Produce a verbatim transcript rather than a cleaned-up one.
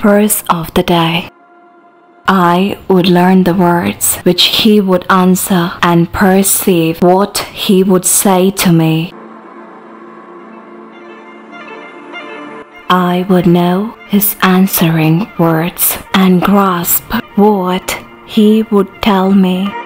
course of the day. I would learn the words which he would answer and perceive what he would say to me. I would know his answering words and grasp what he would tell me.